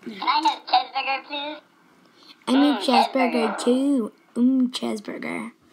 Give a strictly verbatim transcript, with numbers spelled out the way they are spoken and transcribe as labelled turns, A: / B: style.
A: Can I have a cheeseburger, please?
B: I need
A: Mm,
B: cheeseburger
A: cheeseburger.
B: too. Mmm, cheeseburger.